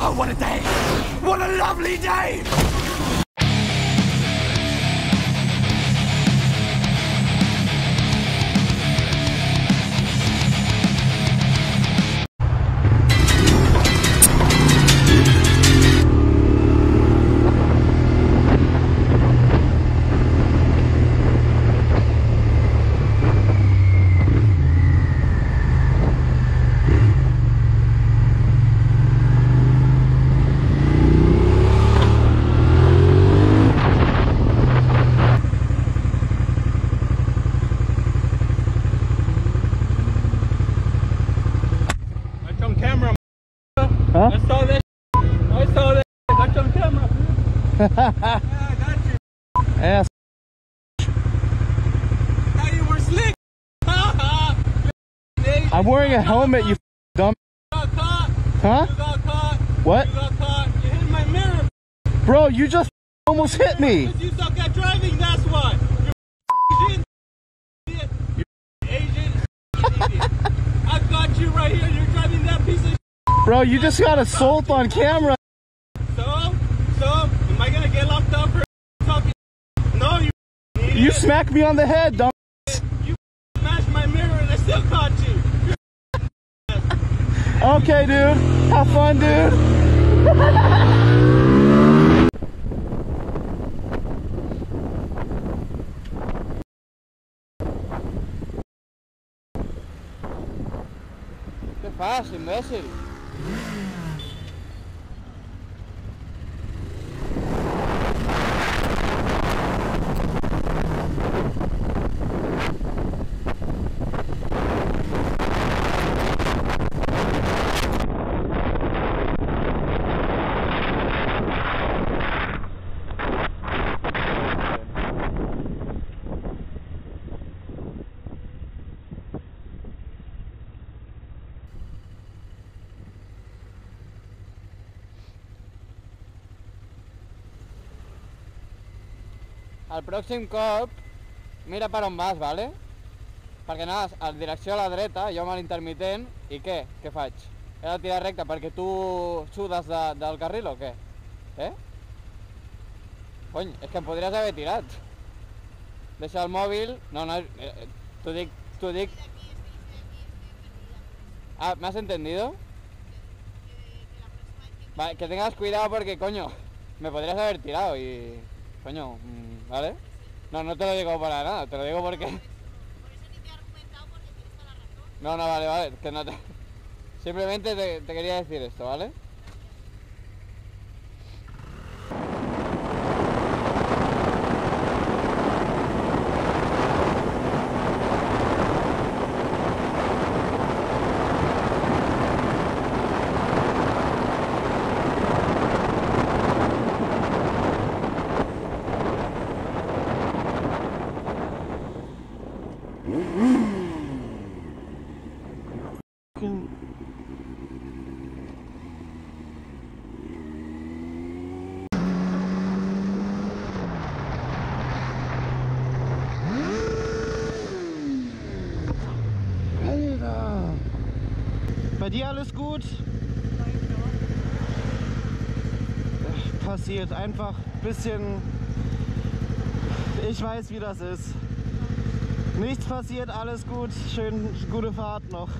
Oh, what a day! What a lovely day! Huh? I saw that. I saw that. Got you on camera. Yeah, I got you. Ass. Thought you were slick. I'm wearing a helmet, you dumb. You got caught. Huh? You got caught. What? You got caught. You hit my mirror. Bro, you just almost hit me. Because you suck at driving, that's why. You're Asian. You're Asian. Idiot. I got you right here. You're driving that piece of. Bro, you just got assault on camera. So, am I gonna get locked up for talking? No, you idiot. You smacked me on the head, dumb. You smashed my mirror and I still caught you. Okay, dude. Have fun, dude. ¿Qué fas, imbécil? El pròxim cop, mira per on vas, vale? Perquè anaves a direcció a la dreta, jo amb l'intermitent, i què? Què faig? He de tirar recte perquè tu sudes del carril o què? Eh? Cony, és que em podries haver tirat. Deixa el mòbil... No, t'ho dic... Ah, ¿me has entendido? Vale, que tengas cuidado porque, coño, me podrías haber tirado y... Coño, ¿vale? No te lo digo para nada, te lo digo porque... Por eso ni te he argumentado porque tienes toda la razón. No, vale, que no te... Simplemente te quería decir esto, ¿vale? Bei dir alles gut? Passiert einfach ein bisschen. Ich weiß, wie das ist. Nichts passiert, alles gut. Schön, gute Fahrt noch.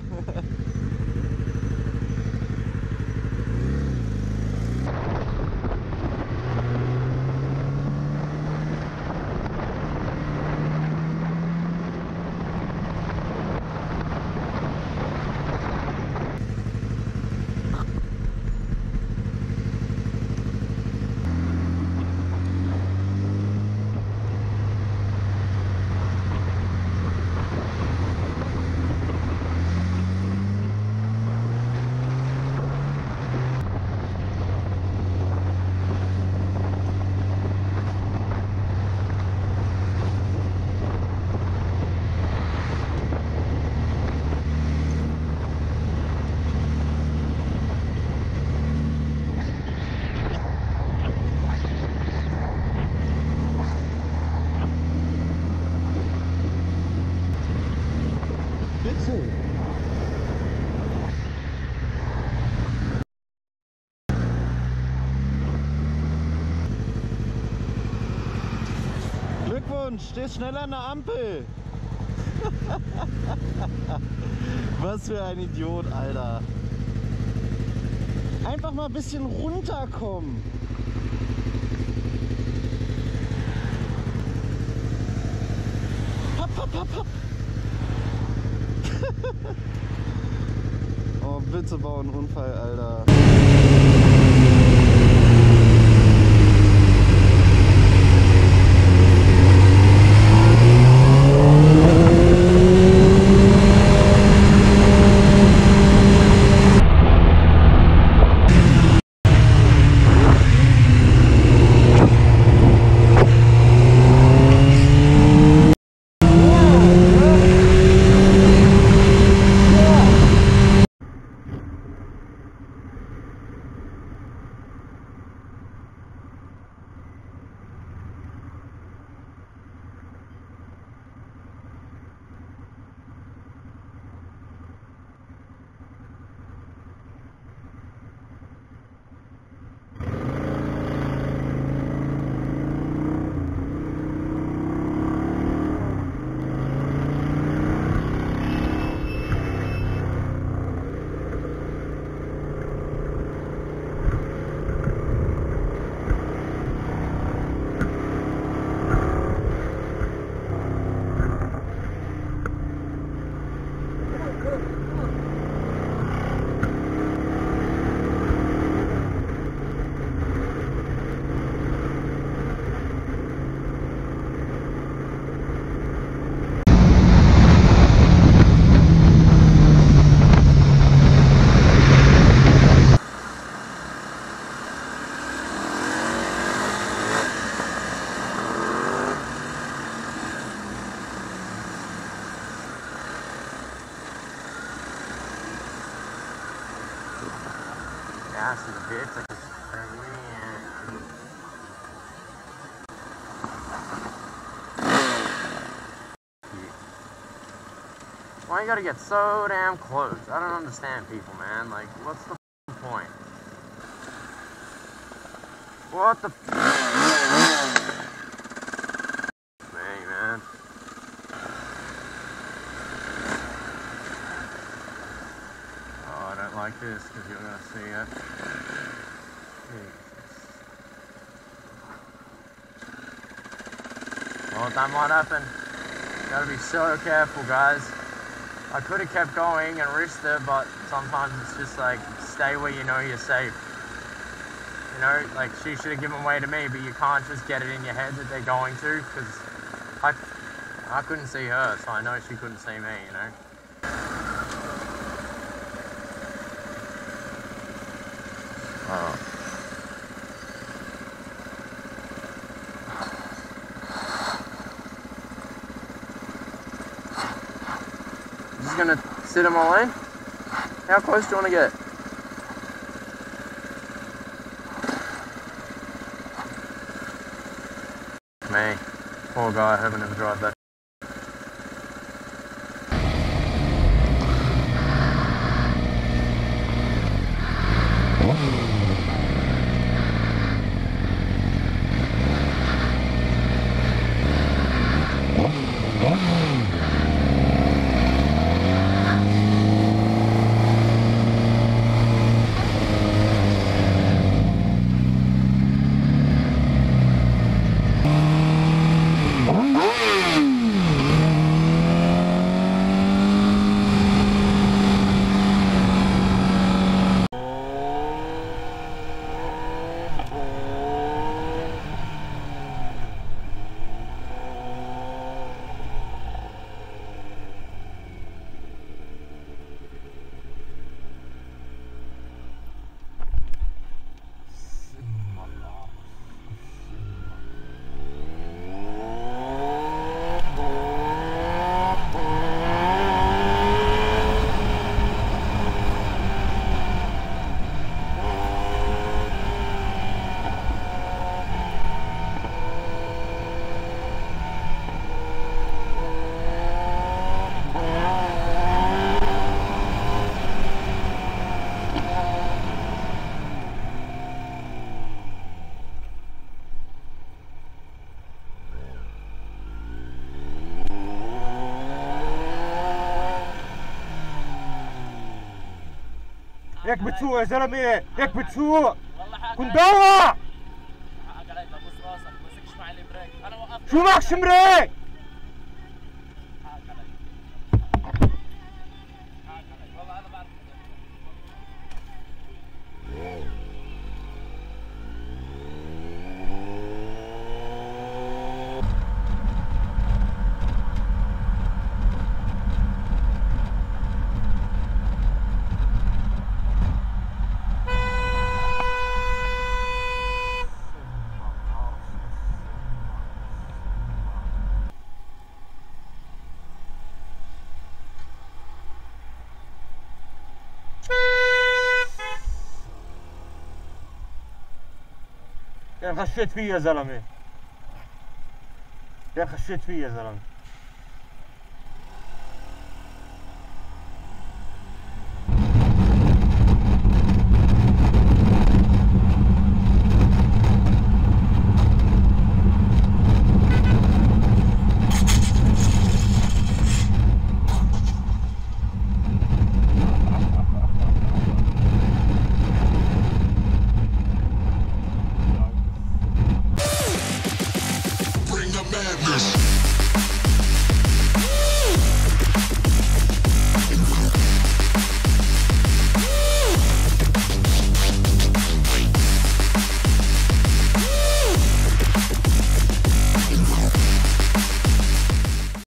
schon, stehst schnell an der Ampel. Was für ein Idiot, Alter. Einfach mal ein bisschen runterkommen. Hopp, hopp, hopp, hopp. Oh, bitte bau einen Unfall, Alter. Gas is a bitch, like it's why you gotta get so damn close? I don't understand people, man. Like, what's the point? What the hey, man. Oh, I don't like this because you're gonna see it. Well, that might happen. Gotta be so careful, guys. I could have kept going and risked it, but sometimes it's just like, stay where you know you're safe. You know, like, she should have given way to me, but you can't just get it in your head that they're going to, because I couldn't see her, so I know she couldn't see me, you know. Oh. Just gonna sit in my lane? How close do you want to get? Me. Poor guy, I hope I never drive that. ليك بتسوق يا زلمه، ليك بتسوق. كن دوا. حقك علي ببوس راسك، ما مسكش معي البريك، انا وقفت. شو معك شمريك؟ حقك علي. حقك علي، والله انا بعرف. يا خشيت فيه يا زلمه، يا خشيت فيه يا زلمه.